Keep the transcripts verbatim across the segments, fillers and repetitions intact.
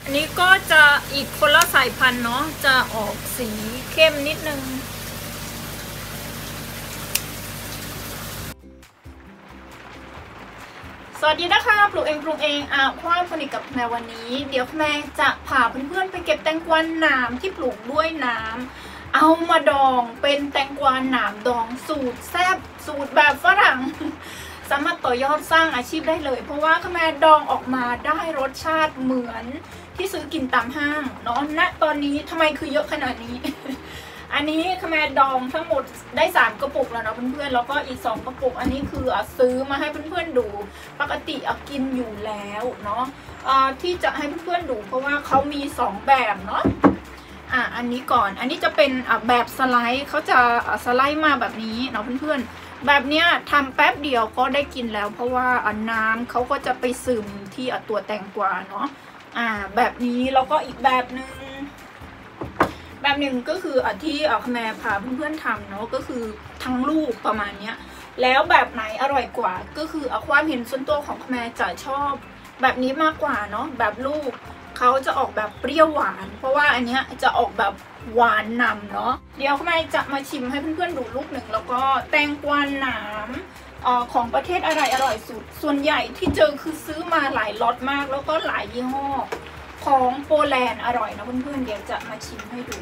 อันนี้ก็จะอีกคนละสายพันธุ์เนาะจะออกสีเข้มนิดนึงสวัสดีนะคะปลูกเองปลูกเองอ่ะความสนิทกับแม่วันนี้เดี๋ยวแม่จะพาเพื่อนๆไปเก็บแตงกวาหนามที่ปลูกด้วยน้ำเอามาดองเป็นแตงกวาหนามดองสูตรแซ่บสูตรแบบฝรั่งสามารถต่อยอดสร้างอาชีพได้เลยเพราะว่าแม่ดองออกมาได้รสชาติเหมือนที่ซื้อกินตามห้างเนาะณตอนนี้ทำไมคือเยอะขนาดนี้ อันนี้แม่ดองทั้งหมดได้สามกระปุกแล้วเนาะเพื่อนๆแล้วก็อีกสองกระปุกอันนี้คือซื้อมาให้เพื่อนๆดูปกติเอากินอยู่แล้วเนาะที่จะให้เพื่อนๆดูเพราะว่าเขามีสองแบบเนาะอ่ะอันนี้ก่อนอันนี้จะเป็นแบบสไลด์เขาจะสไลด์มาแบบนี้เนาะเพื่อนๆแบบเนี้ยทำแป๊บเดียวก็ได้กินแล้วเพราะว่าน้ำเขาก็จะไปซึมที่ตัวแตงกวาเนาะอ่าแบบนี้แล้วก็อีกแบบหนึ่งแบบหนึ่งก็คืออ่ะที่เอาแม่พาเพื่อนๆทำเนาะก็คือทั้งลูกประมาณเนี้ยแล้วแบบไหนอร่อยกว่าก็คือเอาความเห็นส่วนตัวของแม่จะชอบแบบนี้มากกว่าเนาะแบบลูกเขาจะออกแบบเปรี้ยวหวานเพราะว่าอันเนี้ยจะออกแบบหวานนำเนาะเดี๋ยวแม่จะมาชิมให้เพื่อนๆดูลูกหนึ่งแล้วก็แตงกวาหนามของประเทศอะไรอร่อยสุดส่วนใหญ่ที่เจอคือซื้อมาหลายล็อตมากแล้วก็หลายยี่ห้อของโปแลนด์อร่อยนะเพื่อนๆเดี๋ยวจะมาชิมให้ดู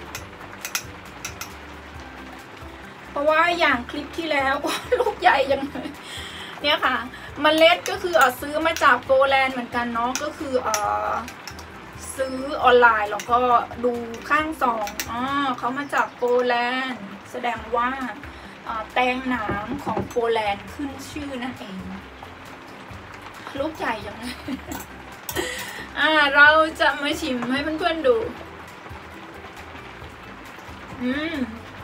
เพราะว่าอย่างคลิปที่แล้วลูกใหญ่ยังเนี่ยค่ะเมล็ดก็คือซื้อมาจากโปแลนด์เหมือนกันเนาะก็คือเออซื้อออนไลน์แล้วก็ดูข้างซองอ๋อเขามาจากโปแลนด์แสดงว่าแตงหนามของโปแลนด์ขึ้นชื่อนั่นเองลูกใหญ่ยังไงอ่าเราจะมาชิมให้เพื่อนๆดูอืม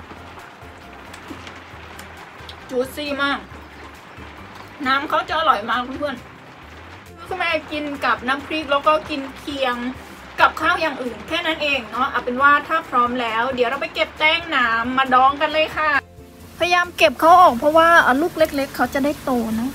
จูซี่มากน้ำเขาจะอร่อยมากเพื่อนๆคือแม่กินกับน้ำพริกแล้วก็กินเคียงกับข้าวอย่างอื่นแค่นั้นเองเนาะเอาเป็นว่าถ้าพร้อมแล้วเดี๋ยวเราไปเก็บแตงหนามมาดองกันเลยค่ะพยายามเก็บเขาออกเพราะว่าลูกเล็กๆเขาจะได้โตนะ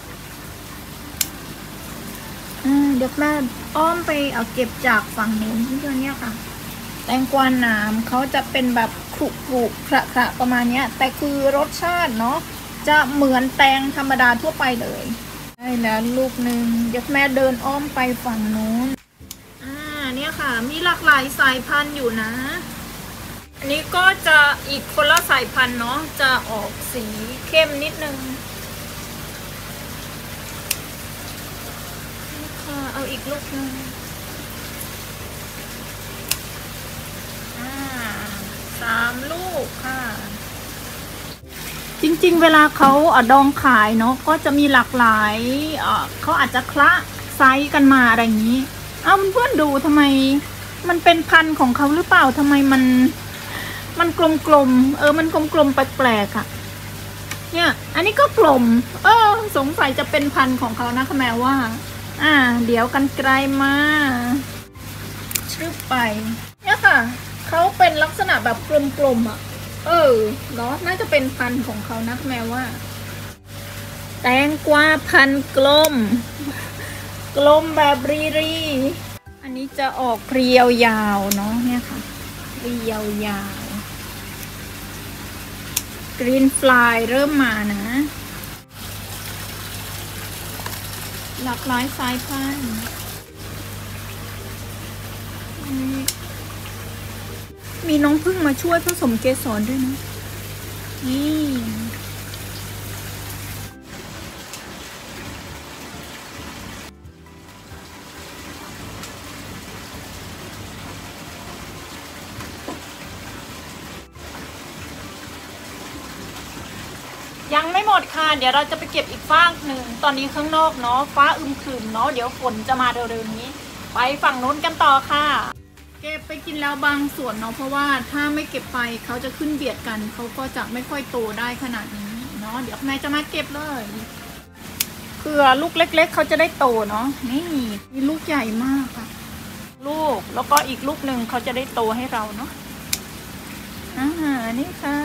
เดี๋ยวแม่อ้อมไปเอาเก็บจากฝั่งนู้นเพื่อนๆเนี่ยค่ะแตงกวาหนามเขาจะเป็นแบบขรุขรุขระขระประมาณนี้แต่คือรสชาติเนาะจะเหมือนแตงธรรมดาทั่วไปเลยได้แล้วลูกหนึ่งเดี๋ยวแม่เดินอ้อมไปฝั่งนู้นอ่าเนี่ยค่ะมีหลากหลายสายพันธุ์อยู่นะอันนี้ก็จะอีกคนละสายพันธุ์เนาะจะออกสีเข้มนิดนึงเอาอีกลูกนึงอ่าสามลูกค่ะจริงๆเวลาเขาดองขายเนาะก็จะมีหลากหลายเขาอาจจะคละไซส์กันมาอะไรอย่างนี้เอาเพื่อนๆดูทำไมมันเป็นพันธุ์ของเขาหรือเปล่าทำไมมันมันกลมๆเออมันกลมๆแปลกๆอ่ะเนี่ยอันนี้ก็กลมเออสงสัยจะเป็นพันธุ์ของเขานะแม่ว่าอ่าเดี๋ยวกันไกลมาชึบไปเนี่ยค่ะเขาเป็นลักษณะแบบกลมๆอ่ะเออเนาะน่าจะเป็นพันธุ์ของเขานะแม่ว่าแตงกวาพันธุ์กลมกลมแบบรีรีอันนี้จะออกเรียวยาวเนาะเนี่ยค่ะเรียวยาวกรีนฟลายเริ่มมานะหลากหลายสายพันธุ์มีน้องพึ่งมาช่วยผสมเกสรด้วยนะนี่ยังไม่หมดค่ะเดี๋ยวเราจะไปเก็บอีกฟากหนึ่งตอนนี้ข้างนอกเนาะฟ้าอึมครึมเนาะเดี๋ยวฝนจะมาเร็วๆนี้ไปฝั่งนู้นกันต่อค่ะเก็บไปกินแล้วบางส่วนเนาะเพราะว่าถ้าไม่เก็บไปเขาจะขึ้นเบียดกันเขาก็จะไม่ค่อยโตได้ขนาดนี้เนาะเดี๋ยวแม่จะมาเก็บเลยเพื่อลูกเล็กๆเขาจะได้โตเนาะนี่มีลูกใหญ่มากค่ะลูกแล้วก็อีกลูกหนึ่งเขาจะได้โตให้เราเนาะอ่านี่ค่ะ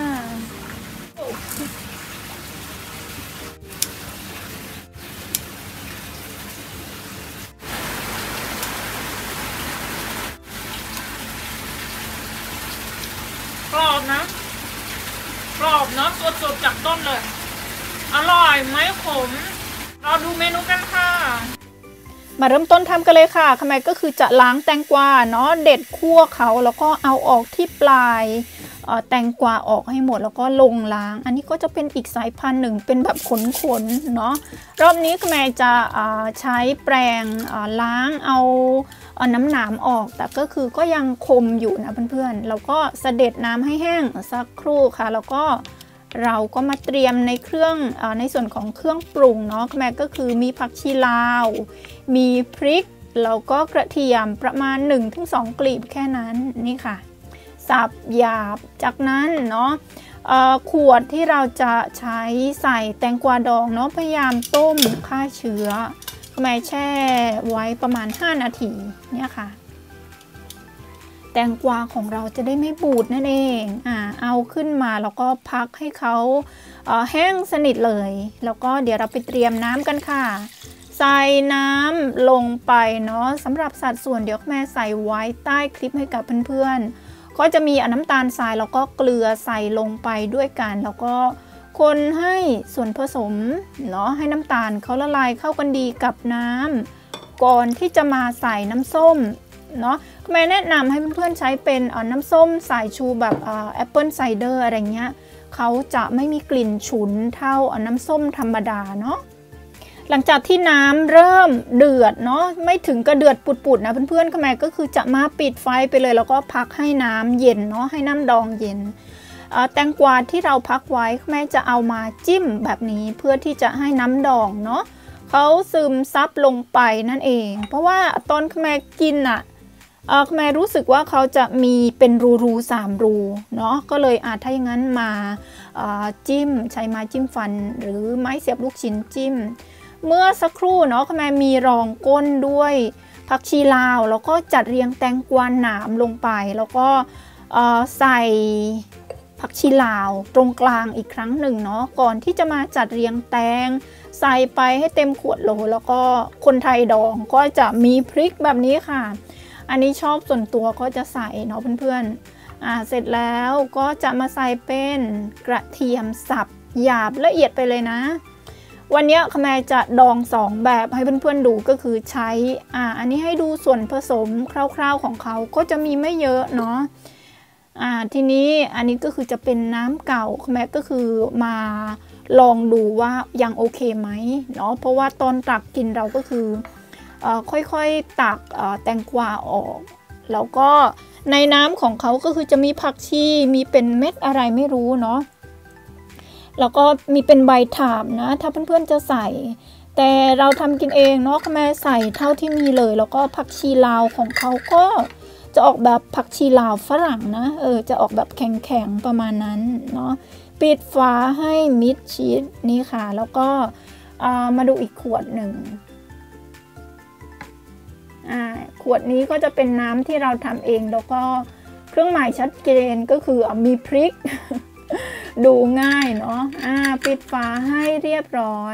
กรอบเนาะตัวสดจากต้นเลยอร่อยไม่ขมเราดูเมนูกันค่ะมาเริ่มต้นทำกันเลยค่ะทำไมก็คือจะล้างแตงกวาเนาะเด็ดคั่วเขาแล้วก็เอาออกที่ปลายแตงกวาออกให้หมดแล้วก็ลงล้างอันนี้ก็จะเป็นอีกสายพันธุ์หนึ่งเป็นแบบขนๆเนาะรอบนี้แม่จะใช้แปรงล้างเอาน้ำหนามออกแต่ก็คือก็ยังคมอยู่นะเพื่อนๆแล้วก็เสด็จน้ำให้แห้งสักครู่ค่ะแล้วก็เราก็มาเตรียมในเครื่องอในส่วนของเครื่องปรุงเนาะแม่ก็คือมีผักชีลาวมีพริกแล้วก็กระเทียมประมาณ หนึ่งถึงสอง กลีบแค่นั้นนี่ค่ะสับหยาบจากนั้นเนาะขวดที่เราจะใช้ใส่แตงกวาดองเนาะพยายามต้มฆ่าเชื้อแม่แช่ไว้ประมาณห้านาทีเนี่ยค่ะแตงกวาของเราจะได้ไม่บูดนั่นเองอ่าเอาขึ้นมาแล้วก็พักให้เขาเอ่อแห้งสนิทเลยแล้วก็เดี๋ยวเราไปเตรียมน้ำกันค่ะใส่น้ำลงไปเนาะสำหรับสัดส่วนเดี๋ยวแม่ใส่ไว้ใต้คลิปให้กับเพื่อนๆก็จะมีน้ำตาลทรายแล้วก็เกลือใส่ลงไปด้วยกันแล้วก็คนให้ส่วนผสมเนาะให้น้ำตาลเขาละลายเข้ากันดีกับน้ำก่อนที่จะมาใส่น้ำส้มเนาะแม่แนะนำให้เพื่อนๆใช้เป็นน้ำส้มสายชูแบบแอปเปิลไซเดอร์อะไรเงี้ยเขาจะไม่มีกลิ่นฉุนเท่าน้ำส้มธรรมดาเนาะหลังจากที่น้ำเริ่มเดือดเนาะไม่ถึงกระเดือดปุดๆนะเพื่อนๆแม่ก็คือจะมาปิดไฟไปเลยแล้วก็พักให้น้ำเย็นเนาะให้น้ำดองเย็นแตงกวาที่เราพักไว้แม่จะเอามาจิ้มแบบนี้เพื่อที่จะให้น้ำดองเนาะเขาซึมซับลงไปนั่นเองเพราะว่าตอนแม่กินอะเออแม่รู้สึกว่าเขาจะมีเป็นรูรูสามรูเนาะก็เลยอาจถ้าอย่างนั้นมาจิ้มใช้ไม้จิ้มฟันหรือไม้เสียบลูกชิ้นจิ้มเมื่อสักครู่เนาะแม่มีรองก้นด้วยผักชีลาวแล้วก็จัดเรียงแตงกวาหนามลงไปแล้วก็ใส่ผักชีลาวตรงกลางอีกครั้งหนึ่งเนาะก่อนที่จะมาจัดเรียงแตงใส่ไปให้เต็มขวดโหลแล้วก็คนไทยดองก็จะมีพริกแบบนี้ค่ะอันนี้ชอบส่วนตัวก็จะใส่เนาะเพื่อนๆอ่าเสร็จแล้วก็จะมาใส่เป็นกระเทียมสับหยาบละเอียดไปเลยนะวันนี้แม่จะดองสองแบบให้เพื่อนๆดูก็คือใช้อ่าอันนี้ให้ดูส่วนผสมคร่าวๆของเขาก็จะมีไม่เยอะเนาะอ่าทีนี้อันนี้ก็คือจะเป็นน้ำเก่าแม่ก็คือมาลองดูว่ายังโอเคไหมเนาะเพราะว่าตอนตักกินเราก็คือค่อยๆตักแตงกวาออกแล้วก็ในน้ำของเขาก็คือจะมีผักชีมีเป็นเม็ดอะไรไม่รู้เนาะแล้วก็มีเป็นใบถาบนะถ้าเพื่อนๆจะใส่แต่เราทำกินเองเนาะแม่ใส่เท่าที่มีเลยแล้วก็ผักชีลาวของเขาก็จะออกแบบผักชีลาวฝรั่งนะเออจะออกแบบแข็งๆประมาณนั้นเนาะปิดฝาให้มิดชิดนี่ค่ะแล้วก็มาดูอีกขวดหนึ่งขวดนี้ก็จะเป็นน้ำที่เราทำเองแล้วก็เครื่องหมายชัดเจนก็คือมีพริก ดูง่ายเนาะอ่าปิดฝาให้เรียบร้อย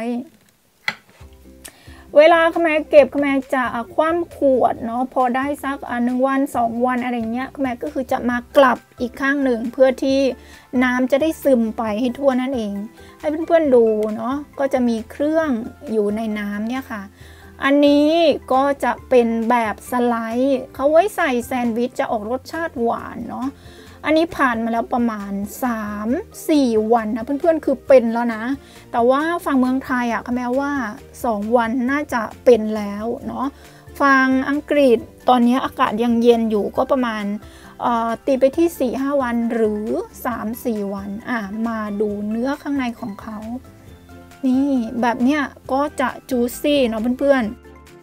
เวลาแม่เก็บแม่จะคว่ำขวดเนาะพอได้สักหนึ่งวันสองวันอะไรเงี้ยแม่ก็คือจะมากลับอีกข้างหนึ่งเพื่อที่น้ำจะได้ซึมไปให้ทั่วนั่นเองให้เพื่อนๆดูเนาะก็จะมีเครื่องอยู่ในน้ำเนี่ยค่ะอันนี้ก็จะเป็นแบบสไลด์เขาไว้ใส่แซนด์วิชจะออกรสชาติหวานเนาะอันนี้ผ่านมาแล้วประมาณ สาม สี่ วันนะเพื่อนๆคือเป็นแล้วนะแต่ว่าฝั่งเมืองไทยอะแม้ว่าสองวันน่าจะเป็นแล้วเนาะฝั่งอังกฤษตอนนี้อากาศยังเย็นอยู่ก็ประมาณตีไปที่ สี่ห้า วันหรือ สามสี่ วันอ่ะมาดูเนื้อข้างในของเขานี่แบบเนี้ยก็จะจูซี่เนาะเพื่อนๆ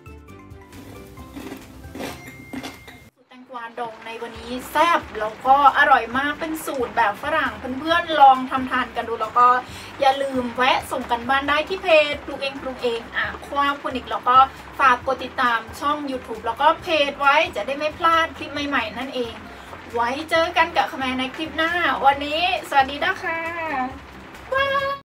แตงกวาดองในวันนี้แซ่บแล้วก็อร่อยมากเป็นสูตรแบบฝรั่งเพื่อนๆลองทำทานกันดูแล้วก็อย่าลืมแวะส่งกันบ้านได้ที่เพจปลูกเองปรุงเองอ่ะความคุณอีกแล้วก็ฝากกดติดตามช่อง ยูทูบ แล้วก็เพจไว้จะได้ไม่พลาดคลิปใหม่ๆนั่นเองไว้เจอกันกับคแมในคลิปหน้าวันนี้สวัสดีนะคะ